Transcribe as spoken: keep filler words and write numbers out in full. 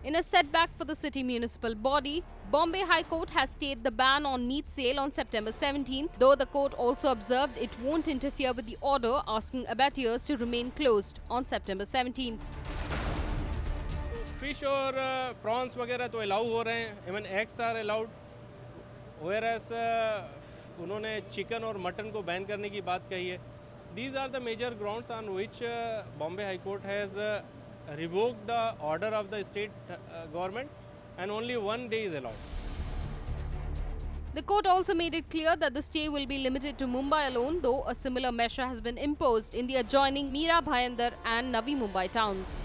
In a setback for the city municipal body, Bombay High Court has stayed the ban on meat sale on September seventeenth, though the court also observed it won't interfere with the order asking abattoirs to remain closed on September seventeenth. Fish और prawns वगैरह तो allow हो रहे हैं, even eggs are allowed, whereas उन्होंने chicken और mutton को ban करने की बात कही है. These are the major grounds on which uh, Bombay High Court has uh, revoked the order of the state uh, government, and only one day is allowed. The court also made it clear that the stay will be limited to Mumbai alone, though a similar measure has been imposed in the adjoining Mira Bhayandar and Navi Mumbai town.